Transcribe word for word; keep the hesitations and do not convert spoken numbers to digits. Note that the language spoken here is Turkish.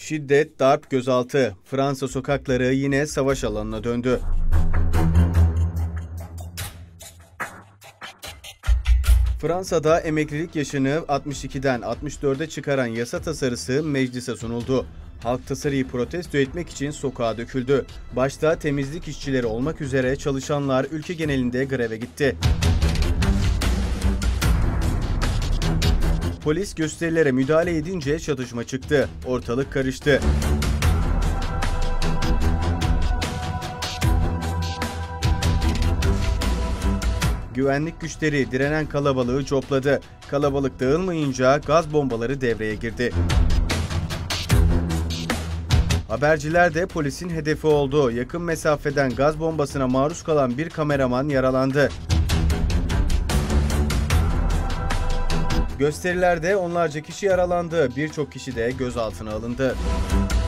Şiddet, darp, gözaltı. Fransa sokakları yine savaş alanına döndü. Fransa'da emeklilik yaşını altmış ikiden altmış dörde çıkaran yasa tasarısı meclise sunuldu. Halk tasarıyı protesto etmek için sokağa döküldü. Başta temizlik işçileri olmak üzere çalışanlar ülke genelinde greve gitti. Polis gösterilere müdahale edince çatışma çıktı. Ortalık karıştı. Güvenlik güçleri direnen kalabalığı copladı. Kalabalık dağılmayınca gaz bombaları devreye girdi. Haberciler de polisin hedefi oldu. Yakın mesafeden gaz bombasına maruz kalan bir kameraman yaralandı. Gösterilerde onlarca kişi yaralandı. Birçok kişi de gözaltına alındı.